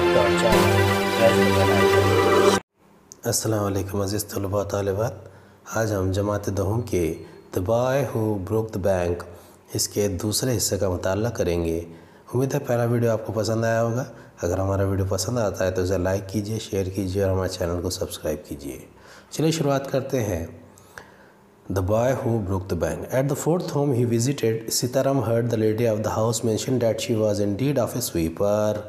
subscribe to our channel, press the bell icon. अस्सलाम वालेकुम अज़ीज़ तलबा तालिबात। आज हम जमात दहम के the boy who broke the bank इसके दूसरे हिस्से का मुताला करेंगे। उम्मीद है पहला वीडियो आपको पसंद आया होगा। अगर हमारा वीडियो पसंद आता है तो इसे लाइक कीजिए, शेयर कीजिए और हमारे चैनल को सब्सक्राइब कीजिए। चलिए शुरुआत करते हैं। The boy who broke the bank. At the fourth home he visited, Sitaram heard the lady of the house mention that she was in need of a sweeper.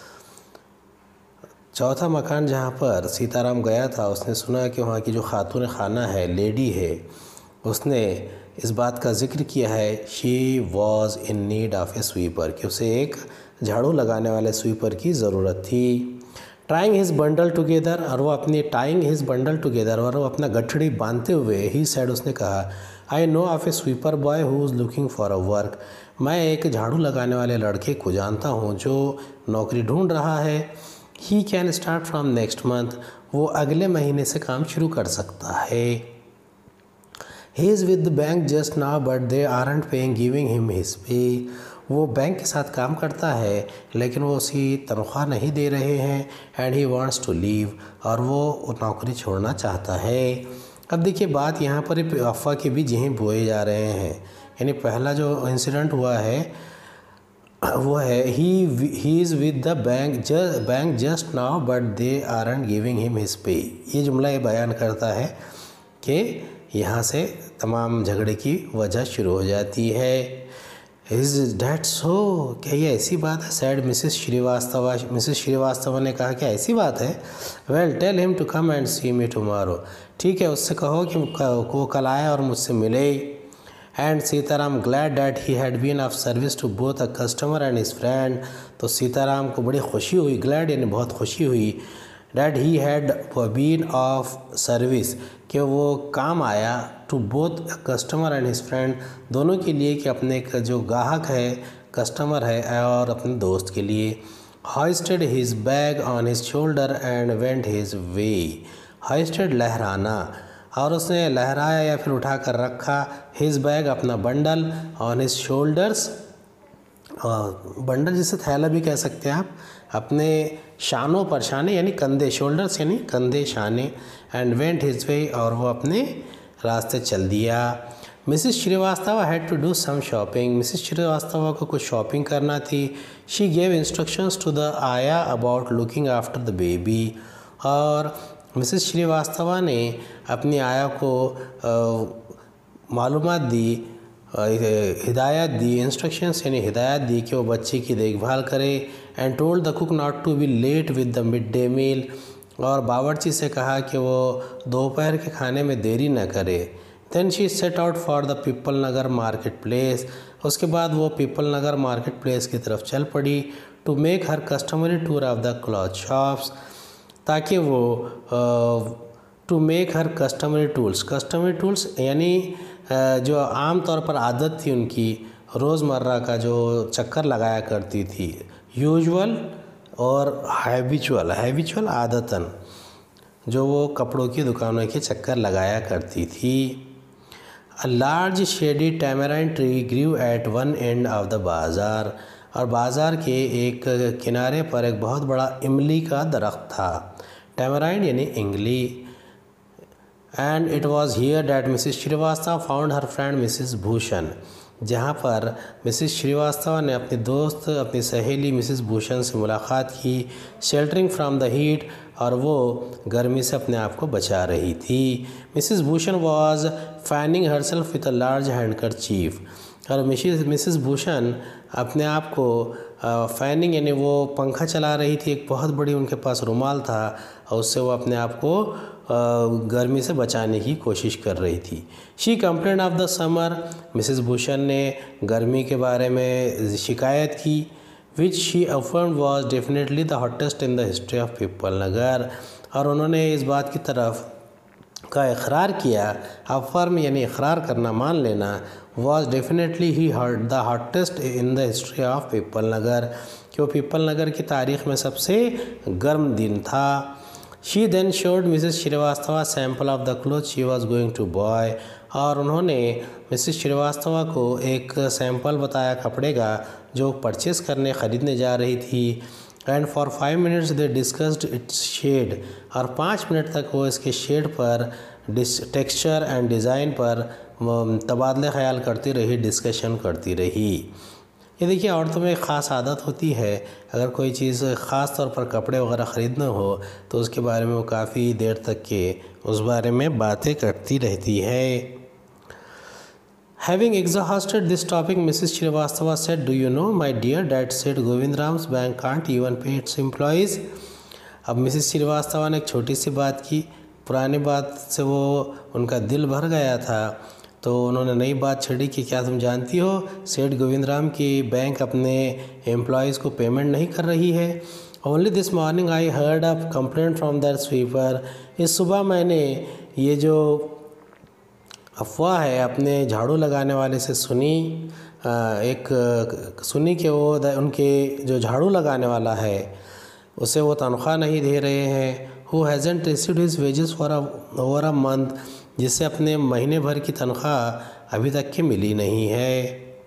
चौथा मकान जहाँ पर सीताराम गया था, उसने सुना कि वहाँ की जो खातून खाना है, लेडी है, उसने इस बात का जिक्र किया है she was in need of a sweeper, कि उसे एक झाड़ू लगाने वाले स्वीपर की ज़रूरत थी। टाइंग हिज बंडल टुगेदर, और वो अपनी टाइंग हिज बंडल टुगेदर, और वो अपना गठड़ी बांधते हुए ही सैड उसने कहा I know of a sweeper boy who is looking for a work. मैं एक झाड़ू लगाने वाले लड़के को जानता हूँ जो नौकरी ढूंढ रहा है। He can start from next month, वो अगले महीने से काम शुरू कर सकता है। He is with the bank just now but they aren't paying giving him his pay. वो बैंक के साथ काम करता है लेकिन वो उसी तनख्वाह नहीं दे रहे हैं। And he wants to leave, और वो नौकरी छोड़ना चाहता है। अब देखिए बात यहाँ पर अफवाह के बीज यहीं बोए जा रहे हैं। यानी पहला जो इंसिडेंट हुआ है वो है he is with the bank just now but they aren't giving him his pay. ये जुमला ये बयान करता है कि यहाँ से तमाम झगड़े की वजह शुरू हो जाती है। इज़ डैट सो, क्या ये ऐसी बात है? Said Mrs Shrivastava. Mrs Shrivastava ने कहा कि ऐसी बात है। Well tell him to come and see me tomorrow. ठीक है, उससे कहो कि वो कल आए और मुझसे मिले। And Sitaram glad that he had been of service to both a customer and his friend. तो सीताराम को बड़ी खुशी हुई, ग्लैड यानी बहुत खुशी हुई, that he had been of service, कि वो काम आया, to both customer and his friend, दोनों के लिए, कि अपने जो ग्राहक है, कस्टमर है, और अपने दोस्त के लिए। Hoisted his bag on his shoulder and went his way. Hoisted लहराना, और उसने लहराया या फिर उठा कर रखा, हिज बैग अपना bundle, on his shoulders, bundle जिसे थैला भी कह सकते हैं आप, अपने शानों पर, शाने यानी कंधे, शोल्डर्स यानी कंधे, शाने, एंड वेंट हिज वे, और वो अपने रास्ते चल दिया। Mrs Shrivastava had to do some shopping. Mrs Shrivastava को कुछ शॉपिंग करना थी। She gave instructions to the ayah about looking after the baby, और मिसिस श्रीवास्तव ने अपनी आया को मालूमात दी, हिदायत दी, इंस्ट्रक्शंस यानी हिदायत दी कि वो बच्चे की देखभाल करे। And told the cook not to be late with the mid day meal, और बावर्ची से कहा कि वो दोपहर के खाने में देरी न करे। Then she set out for the Peepul Nagar market place. उसके बाद वो पीपल नगर मार्केट प्लेस की तरफ चल पड़ी। To make her customary tour of the cloth shops, ताकि वो to make her customary tools यानी जो आम तौर पर आदत थी उनकी, रोज़मर्रा का जो चक्कर लगाया करती थी, यूजुअल और हैबिचुअल आदतन, जो वो कपड़ों की दुकानों के चक्कर लगाया करती थी। A large shady tamarind tree grew at one end of the bazaar, और बाज़ार के एक किनारे पर एक बहुत बड़ा इमली का दरख्त था। टैमराइन यानी इमली। And it was here that Mrs Shrivastava found her friend Mrs Bhushan, जहाँ पर मिसिस श्रीवास्तव ने अपने दोस्त, अपनी सहेली मिसिस भूषण से मुलाकात की। शेल्टरिंग फ्रॉम द हीट, और वो गर्मी से अपने आप को बचा रही थी। Mrs Bhushan was fanning herself with a large handkerchief, और मिसिस भूषण अपने आप को फैनिंग यानी वो पंखा चला रही थी, एक बहुत बड़ी उनके पास रुमाल था, और उससे वो अपने आप को गर्मी से बचाने की कोशिश कर रही थी। She complained of the summer, Mrs Bhushan ने गर्मी के बारे में शिकायत की। Which she affirmed was definitely the hottest in the history of Peepul Nagar, और उन्होंने इस बात की तरफ का इकरार किया। अफर्म यानी इकरार करना, मान लेना। Was definitely he the hottest in the history of Peepul Nagar, कि वो पीपल नगर की तारीख़ में सबसे गर्म दिन था। She then showed Mrs Shrivastava sample of the cloth she was going to buy, और उन्होंने मिसेस श्रीवास्तव को एक सैंपल बताया कपड़े का जो परचेस करने ख़रीदने जा रही थी। And for 5 minutes they discussed its shade, और 5 मिनट तक वो इसके शेड पर, टेक्सचर एंड डिज़ाइन पर तबादला ख्याल करती रही, डिस्कशन करती रही। ये देखिए, औरतों में एक ख़ास आदत होती है, अगर कोई चीज़ ख़ास तौर पर कपड़े वगैरह ख़रीदना हो तो उसके बारे में वो काफ़ी देर तक के उस बारे में बातें करती रहती है। Having exhausted this topic, Mrs. Srivastava said, "Do you know, my dear dad said Govindram's bank can't even pay its employees." अब मिसेस श्रीवास्तवा ने एक छोटी सी बात की, पुरानी बात से वो उनका दिल भर गया था, तो उन्होंने नई बात छेड़ी कि क्या तुम जानती हो, सेठ गोविंदराम की बैंक अपने एम्प्लॉयज़ को पेमेंट नहीं कर रही है। Only this morning I heard a complaint from that sweeper. इस सुबह मैंने ये जो अफवाह है अपने झाड़ू लगाने वाले से सुनी, सुनी कि वो उनके जो झाड़ू लगाने वाला है उसे वो तनख्वाह नहीं दे रहे हैं। Who hasn't received his wages for over a month, जिससे अपने महीने भर की तनख्वाह अभी तक की मिली नहीं है।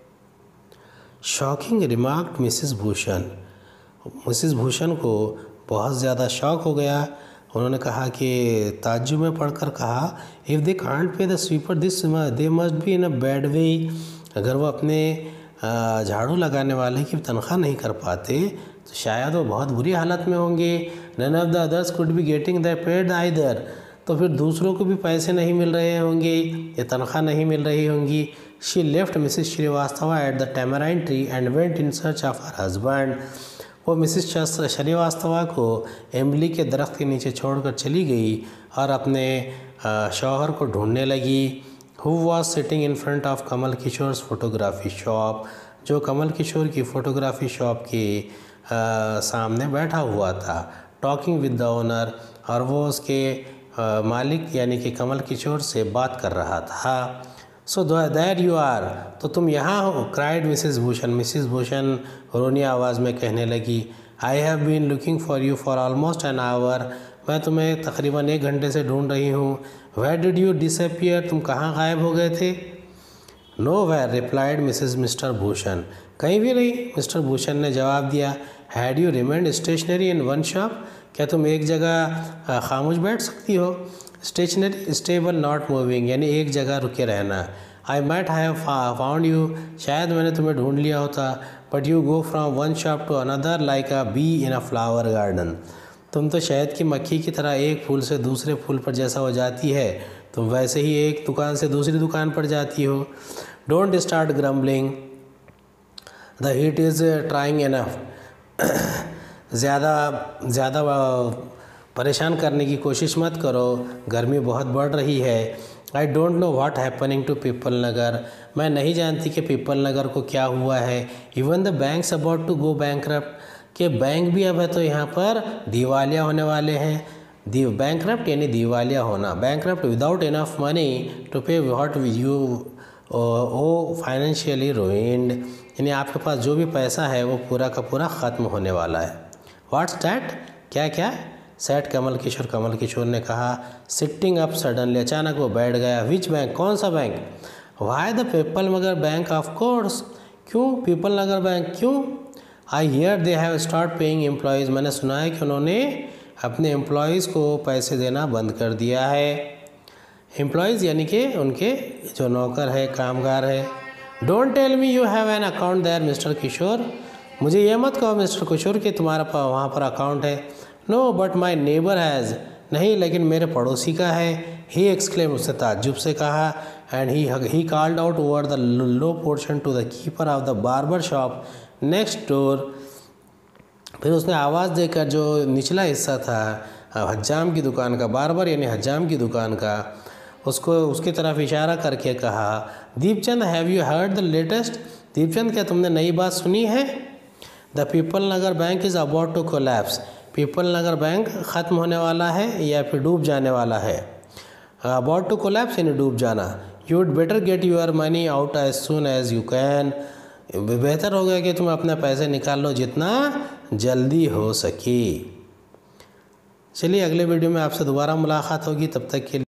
Shocking remarked Mrs Bhushan. Mrs Bhushan को बहुत ज़्यादा शॉक हो गया। उन्होंने कहा कि ताज्जुब में पढ़कर कहा, if they can't pay the sweeper this they must be in a bad way. अगर वो अपने झाड़ू लगाने वाले की तनख्वाह नहीं कर पाते तो शायद वो बहुत बुरी हालत में होंगे। None of the others could be getting the paid either, तो फिर दूसरों को भी पैसे नहीं मिल रहे होंगे, ये तनख्वाह नहीं मिल रही होंगी। She left Mrs Shrivastava at the tamarind tree and went in search of her husband. वो मिसेस श्रीवास्तवा को इमली के दरख्त के नीचे छोड़कर चली गई और अपने शौहर को ढूंढने लगी। Who was sitting in front of Kamal Kishore's photography shop, जो कमल किशोर की फ़ोटोग्राफी शॉप के सामने बैठा हुआ था, टॉकिंग विद द ओनर, और वो उसके मालिक यानी कि कमल किशोर से बात कर रहा था। सो देयर यू आर, तो तुम यहाँ हो, cried Mrs Bhushan. Mrs Bhushan रोनी आवाज़ में कहने लगी, I have been looking for you for almost an hour, मैं तुम्हें तकरीबन 1 घंटे से ढूंढ रही हूँ। वेयर डिड यू डिसअपियर, तुम कहाँ गायब हो गए थे। Nowhere replied Mr Bhushan, कहीं भी नहीं, मिस्टर भूषण ने जवाब दिया। Had you remained stationary in one shop, क्या तुम एक जगह खामोश बैठ सकती हो। स्टेशनरी स्टेबल नॉट मूविंग, यानी एक जगह रुके रहना। I might have found you, शायद मैंने तुम्हें ढूंढ लिया होता। But you go from one shop to another like a bee in a flower garden, तुम तो शहद की मक्खी की तरह एक फूल से दूसरे फूल पर जैसा हो जाती है, तुम वैसे ही एक दुकान से दूसरी दुकान पर जाती हो। Don't start grumbling, the heat is trying enough, ज़्यादा परेशान करने की कोशिश मत करो, गर्मी बहुत बढ़ रही है। I don't know what happening to Peepul Nagar, मैं नहीं जानती कि पीपल नगर को क्या हुआ है। Even the banks about to go bankrupt, के बैंक भी अब है तो यहाँ पर दिवालिया होने वाले हैं। बैंकरप्ट यानी दिवालिया होना, bankrupt without enough money to pay what you owe financially ruined, यानी आपके पास जो भी पैसा है वो पूरा का पूरा ख़त्म होने वाला है। व्हाट्स डैट, क्या क्या, सेठ कमल किशोर ने कहा। सिटिंग अप सडनली, अचानक वो बैठ गया। विच बैंक, कौन सा बैंक। Why the Peepul Nagar bank, of course, क्यों पीपल नगर बैंक, क्यों। I hear they have start paying employees, मैंने सुना है कि उन्होंने अपने एम्प्लॉयज़ को पैसे देना बंद कर दिया है। एम्प्लॉयज़ यानी कि उनके जो नौकर है, कामगार है। Don't tell me you have an account there Mr Kishore, मुझे ये मत कहो मिस्टर किशोर कि तुम्हारा वहाँ पर अकाउंट है। No but my neighbour has, नहीं लेकिन मेरे पड़ोसी का है। ही एक्सक्लेम, उसने ताज्जुब से कहा। And he called out over the low portion to the keeper of the barber shop next door, फिर उसने आवाज़ देकर जो निचला हिस्सा था हज्जाम की दुकान का, बार्बर यानी हज्जाम की दुकान का, उसको उसकी तरफ इशारा करके कहा, Deepchand have you heard the latest, Deepchand क्या तुमने नई बात सुनी है। The Peepul Nagar bank is about to collapse, Peepul Nagar bank ख़त्म होने वाला है या फिर डूब जाने वाला है। अबाउट टू कोलैप्स यानी डूब जाना। You would better get your money out as soon as you can, बेहतर होगा कि तुम अपने पैसे निकाल लो जितना जल्दी हो सके। चलिए अगले वीडियो में आपसे दोबारा मुलाकात होगी, तब तक के लिए